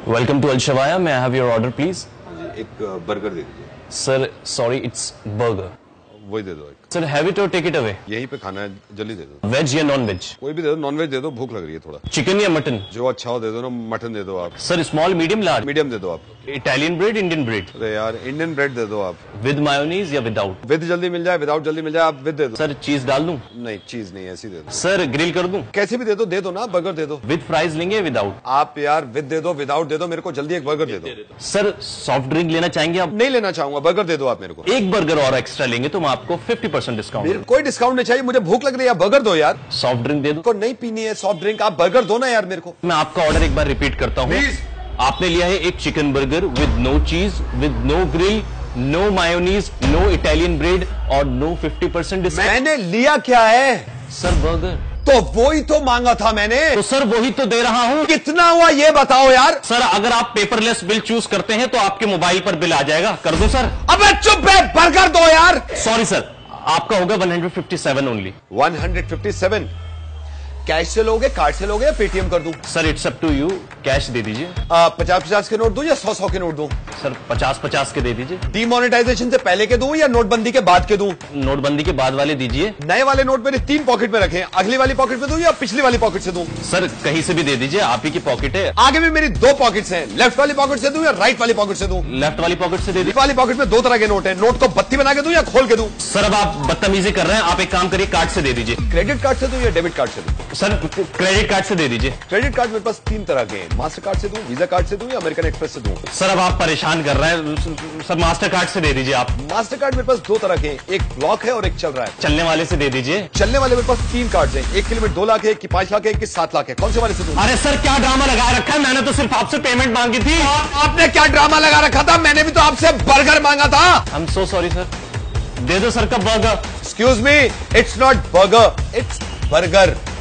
Welcome to Al Shawaya, may I have your order please? एक burger दे दीजिए। Sir sorry, it's burger. वही दे दो एक। सर हैव इट और टेक इट अवे। यहीं पे खाना है, जल्दी दे दो। वेज या नॉन वेज? कोई भी दे दो, नॉन वेज दे दो, भूख लग रही है थोड़ा। चिकन या मटन? जो अच्छा हो दे दो ना, मटन दे दो आप। Sir small, medium, large? Medium दे दो आप। Italian bread, Indian bread? अरे यार, इंडियन ब्रेड दे दो आप। विद मायोनीज या विदाउट? विद जल्दी मिल जाए, विदाउट जल्दी मिल जाए, आप विद दे दो। सर चीज डाल दूं? नहीं, चीज नहीं, ऐसी दे दो। सर ग्रिल कर दूं? कैसे भी दे दो ना, बर्गर दे दो। विद फ्राइज लेंगे विदाउट? आप यार विद दे दो, विदाउट दे दो, मेरे को जल्दी एक बर्गर दे दो। सर सॉफ्ट ड्रिंक लेना चाहेंगे आप? नहीं लेना चाहूंगा, बर्गर दे दो आप मेरे को। एक बर्गर और एक्स्ट्रा लेंगे तो मैं आपको 50% डिस्काउंट। कोई डिस्काउंट नहीं चाहिए, मुझे भूख लग रही है, बर्गर दो यार। सॉफ्ट ड्रिंक दे दो? को नहीं पीनी है सॉफ्ट ड्रिंक, आप बर्गर दो ना यार मेरे को। मैं आपका ऑर्डर एक बार रिपीट करता हूँ। प्लीज। आपने लिया है एक chicken burger with no cheese, with no grill, no mayonnaise, no Italian bread और नो 50% डिस्काउंट। मैंने लिया क्या है? Sir burger. तो वही तो मांगा था मैंने। तो सर वही तो दे रहा हूँ। कितना हुआ ये बताओ यार। सर अगर आप पेपरलेस बिल चूज करते हैं तो आपके मोबाइल पर बिल आ जाएगा। कर दो सर। अबे चुप है, बर्गर दो यार। सॉरी सर, आपका होगा 157 ओनली। 157? कैश से लोगे, कार्ड से लोगे या पेटीएम कर दूं? Sir it's up to you, cash दे दीजिए। 50-50 के नोट दूं या 100-100 के नोट दूं? सर 50-50 के दे दीजिए। डीमोनेटाइजेशन से पहले के दूं या नोटबंदी के बाद के दूं? नोटबंदी के बाद वाले दीजिए। नए वाले नोट मेरे 3 पॉकेट में रखे हैं, अगली वाली पॉकेट में दूं या पिछली वाली पॉकेट से दूं? सर कहीं से भी दे दीजिए, आप ही की पॉकेट है। आगे भी मेरी 2 पॉकेट्स हैं, लेफ्ट वाली पॉकेट से दूं या राइट वाली पॉकेट से दूं? लेफ्ट वाली पॉकेट से दे दीजिए। वाली पॉकेट में 2 तरह के नोट हैं, नोट को बत्ती बना के दूं या खोल के दूं? सर अब आप बदतमीजी कर रहे हैं, आप एक काम करिए, कार्ड से दे दीजिए। क्रेडिट कार्ड से दूं या डेबिट कार्ड से दूं? सर क्रेडिट कार्ड से दे दीजिए। क्रेडिट कार्ड मेरे पास 3 तरह के हैं, मास्टर कार्ड से दूं, वीजा कार्ड से दूं या अमेरिकन एक्सप्रेस से दूं? सर अब आप परेशान कर रहे हैं, सर मास्टर कार्ड से दे दीजिए आप। मास्टर कार्ड मेरे पास 2 तरह के हैं, एक ब्लॉक है और एक चल रहा है। चलने वाले से दे दीजिए। चलने वाले मेरे पास 3 कार्ड हैं, एक की लिमिट 2 लाख है, एक की 5 लाख है, एक की 7 लाख है। कौन से वाले से दूं? अरे सर क्या ड्रामा लगा रखा है, मैंने तो सिर्फ आपसे पेमेंट मांगी थी। आपने क्या ड्रामा लगा रखा था? मैंने भी तो आपसे बर्गर मांगा था। I am so sorry sir, दे दो सर का burger. Excuse me, it's not burger, it's burger.